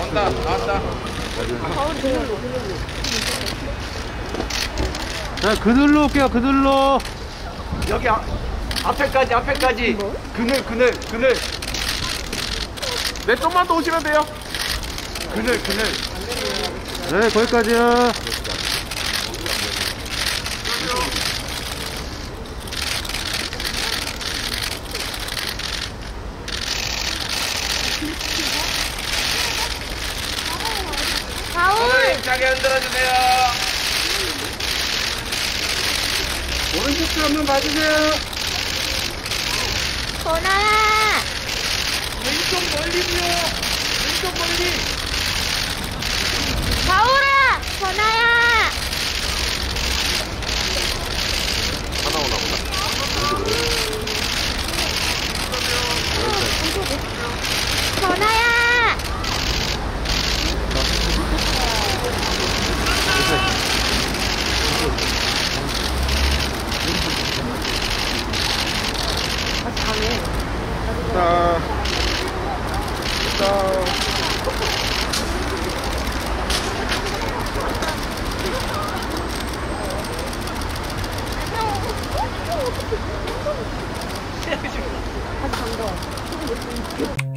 나왔다. 자, 그늘로 올게요, 그늘로. 여기 앞에까지. 그늘. 네, 좀만 더 오시면 돼요. 그늘. 네, 거기까지요. 손을 힘차게 흔들어주세요. 오른쪽 한번 봐주세요. 전화야. 왼쪽 멀리고요. 왼쪽 멀리. 가오라. 전화야. 하나 오나 보다. 전화야. 다시 간 거.